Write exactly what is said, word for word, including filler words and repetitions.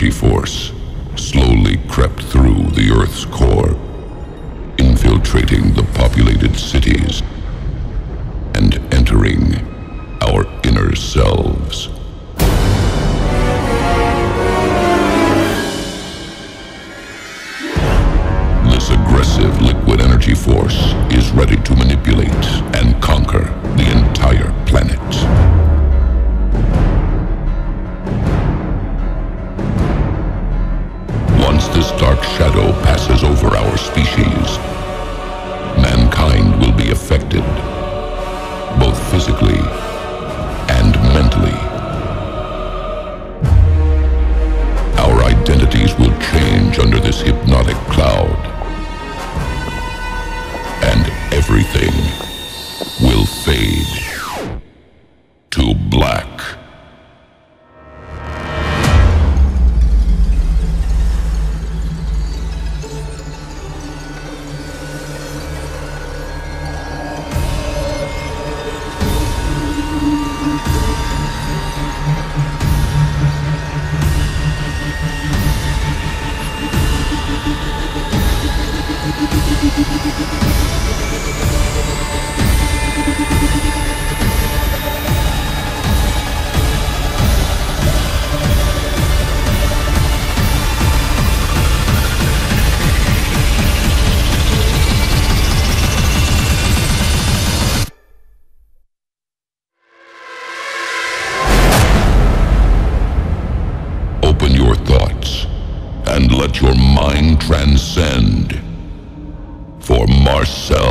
energy force slowly crept through the Earth's core, infiltrating the populated cities and entering our inner selves. This aggressive liquid energy force is ready to manipulate and conquer the entire planet. Once this dark shadow passes over our species, mankind will be affected, both physically and mentally. Our identities will change under this hypnotic cloud, and everything will fade to black. Open your thoughts and let your mind transcend. For Marcel